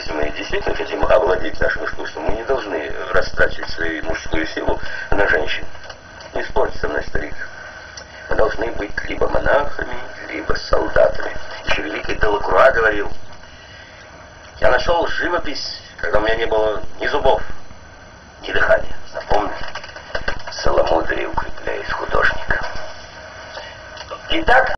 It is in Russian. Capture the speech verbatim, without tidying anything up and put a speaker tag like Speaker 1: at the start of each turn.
Speaker 1: если мы действительно хотим овладеть нашим искусством, мы не должны растрачивать свою мужскую силу на женщин. Не спорьте со мной, старик. Мы должны быть либо монахами, либо солдатами. Еще великий Делакруа говорил: я нашел живопись, когда у меня не было ни зубов, ни дыхания. Запомни, целомудрие укрепляет художника. Итак,